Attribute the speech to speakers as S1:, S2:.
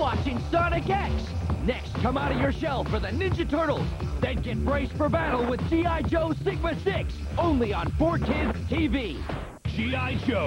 S1: watching Sonic X. Next, come out of your shell for the Ninja Turtles. Then get braced for battle with G.I. Joe Sigma 6, only on 4Kids TV.
S2: G.I. Joe.